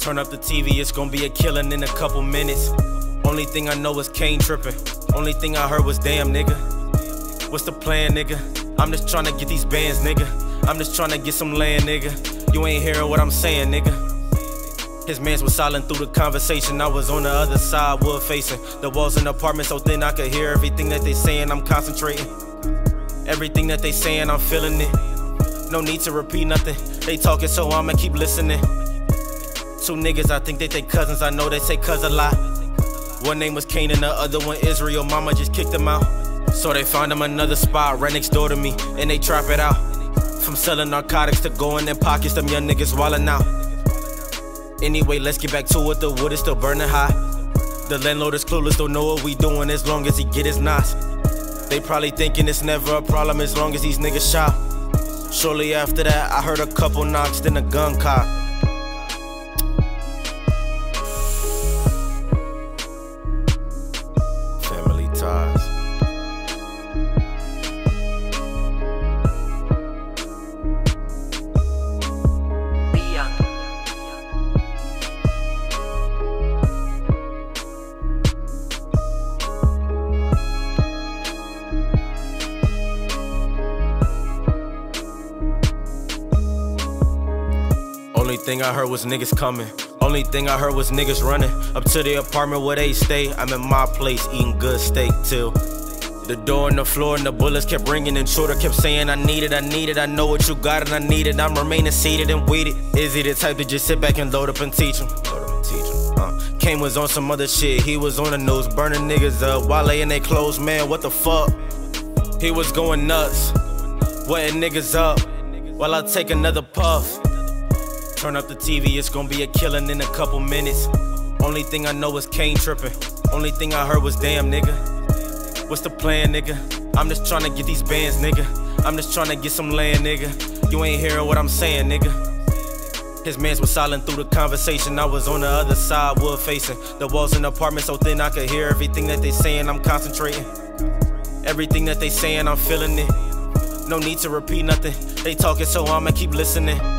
Turn up the TV, it's gonna be a killing in a couple minutes. Only thing I know is Kane tripping. Only thing I heard was damn nigga. What's the plan, nigga? I'm just tryna get these bands, nigga. I'm just tryna get some land, nigga. You ain't hearing what I'm saying, nigga. His mans was silent through the conversation. I was on the other side, wood facing. The walls in the apartment so thin I could hear everything that they saying. I'm concentrating. Everything that they saying, I'm feeling it. No need to repeat nothing. They talking so I'ma keep listening. Two niggas, I think they cousins. I know they say cuz a lot. One name was Kane and the other one Israel. Mama just kicked them out. So they found him another spot right next door to me, and they trap it out. From selling narcotics to going in pockets, them young niggas wildin' out. Anyway, let's get back to it, the wood is still burning hot. The landlord is clueless, don't know what we doing as long as he get his knots. They probably thinking it's never a problem as long as these niggas shot. Shortly after that, I heard a couple knocks, then a gun cock. Family ties. Only thing I heard was niggas coming. Only thing I heard was niggas running up to the apartment where they stay. I'm in my place eating good steak till the door and the floor and the bullets kept ringing and Shorter kept saying I need it, I need it, I know what you got and I need it. I'm remaining seated and waited. Is he the type to just sit back and load up and teach him? Kane was on some other shit, he was on the news burning niggas up while they in their clothes, man, what the fuck? He was going nuts, wetting niggas up while I take another puff. Turn up the TV, it's gonna be a killing in a couple minutes. Only thing I know is Kane tripping. Only thing I heard was damn nigga. What's the plan, nigga? I'm just tryna get these bands, nigga. I'm just tryna get some land, nigga. You ain't hearing what I'm saying, nigga. His mans was silent through the conversation. I was on the other side, wood facing. The walls in the apartment so thin I could hear everything that they saying. I'm concentrating. Everything that they saying, I'm feeling it. No need to repeat nothing. They talking so I'ma keep listening.